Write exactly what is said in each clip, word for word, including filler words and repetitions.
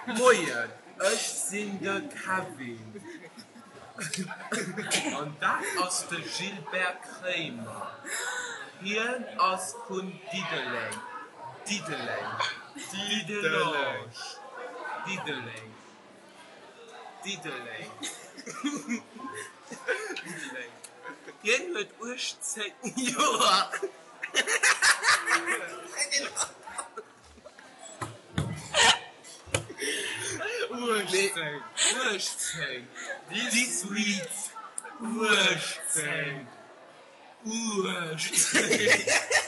Moin, ich bin der Kevin. Und das ist der Gilbert Kramer. Hier aus von Dideleng. Dideleng. Dideleng. Dideleng. Dideleng. Dideleng. Hier wird Urzeit. Ja. Urzeit. Urzeit. Die Sweet. Urzeit. Urzeit.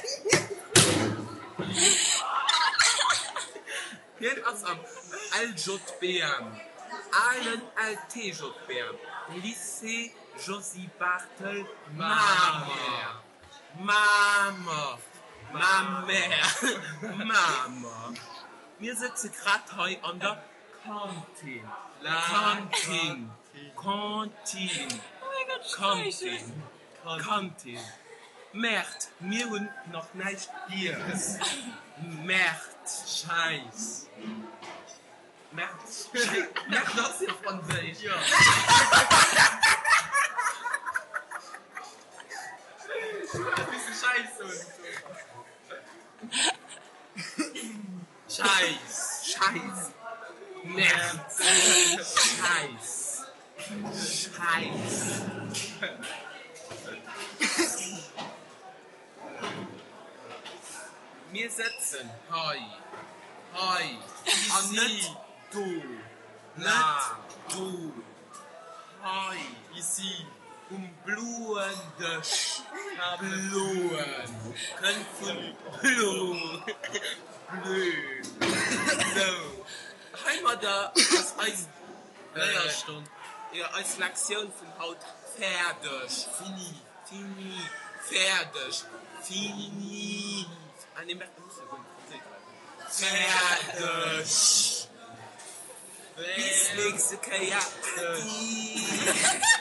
Hier ist am L J B M. Allen L T J B M. Lycée Josie Bartel. Mama. Mama. Mama. Mama. Wir sitzen gerade heute an der Kantine. Kantine. Kantine. Kantine. Kantine. Mert, wir haben noch nicht hier. Mert. Scheiß. Mert. Scheiß. Mert, das ist ja Französisch. Ja. Das ist Scheiße und so. Scheiß. Scheiß. Mert. Scheiß. Scheiß. Wir sitzen, hi, hi, und nicht du, nicht du, hi, ici, um Blumen, das Blumen, können von Blumen, Blumen, so. Heimat da, das heißt, Leerstunde, ja, als Lektion von Haut, fertig, fini, fini, fertig, fini. Ah, nee, merkt man nicht so gut. Fertig. Bis nächste K.